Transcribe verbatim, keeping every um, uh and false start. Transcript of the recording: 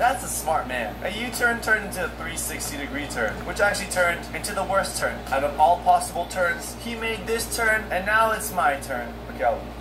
That's a smart man. A U-turn turned into a three sixty degree turn, which actually turned into the worst turn. Out of all possible turns, he made this turn, and now it's my turn. Look out.